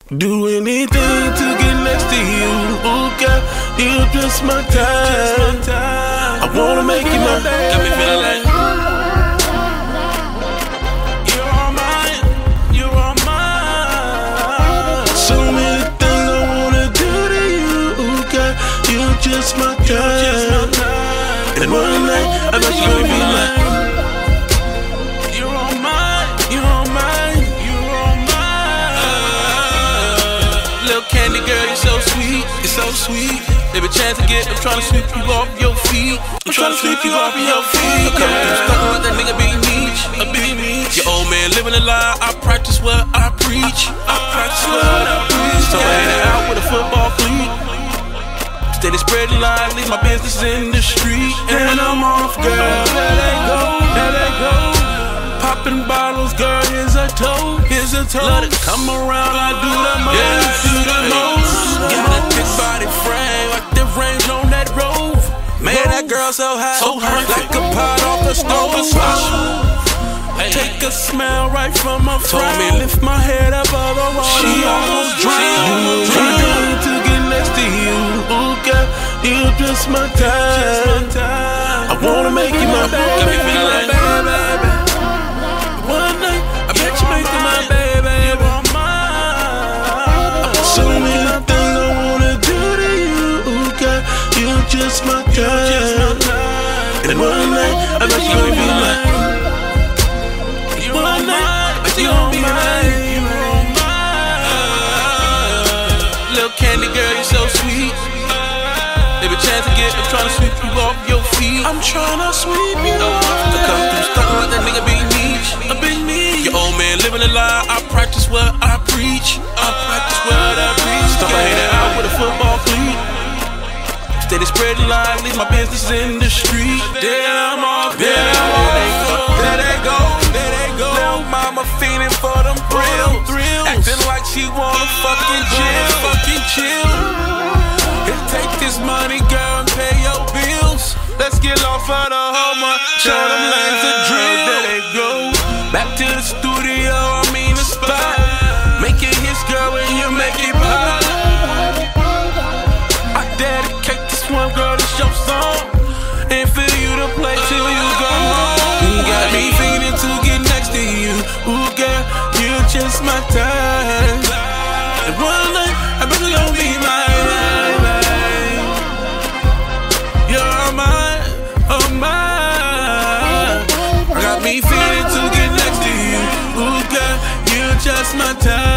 Do anything to get next to you. Ooh, girl, you just my time. I wanna make you my baby. Got me feeling like you're all mine. You're all mine. So many things I wanna do to you. Ooh, girl, you just my time. And one night I bet you gonna be mine. Candy girl, you're so sweet, you're so sweet. Every chance I get, I'm tryna sweep you off your feet. I'm tryna sweep you off your feet. I come through stuck with that nigga Big Meech, a Big Meech. Your old man living a lie, I practice what I preach. I practice what I preach. So I hang it out with a football cleat. Steady spreading lies, leave my business in the street. And I'm off, girl, there they go, there they go. Popping bottles, girl, here's a toe, here's a toe. Let it come around, I do the most, yeah, do the most. Got a big body frame, like the range on that Rover. Man, that girl so hot, so like a pot off the stove. Hey. Take a smell right from my frown. Told me lift my head up above the water. She almost drowned. Trying to get next to you, ooh, girl, you just my time. I wanna make you my baby. One night, I bet you make you my baby. You are mine. So many things I wanna do to you, ooh, girl, you just my time. And one night, I bet you gonna be mine. One night, I bet you gonna be mine. You are mine. Little candy girl, you're so sweet. Every chance I get, I'm tryna sweep you off your feet. I'm tryna sweep you off. I come through stuck like that nigga Big Meech, a Big Meech. Your old man living a lie, I practice what I preach. I practice what I preach. Stop hanging out with a football cleat. Steady spreading lies, leave my business in the street. Damn off, there they go, there they go, there they go. Little mama feeling for them thrills, acting like she wanna fucking chill. Take this money, girl, and pay your bills. Let's get off of the homework, show them lanes to drill. There they go, back to the studio, I mean the spot. Making hits, girl, when you make it pop. I dedicate this one, girl, it's your song. And for you to play till you go home. Got me feeling to get next to you. Ooh, girl, you just my time. And one night, I bet you gon' be mine. Me feeling to get next to you, ooh, girl, you just my time.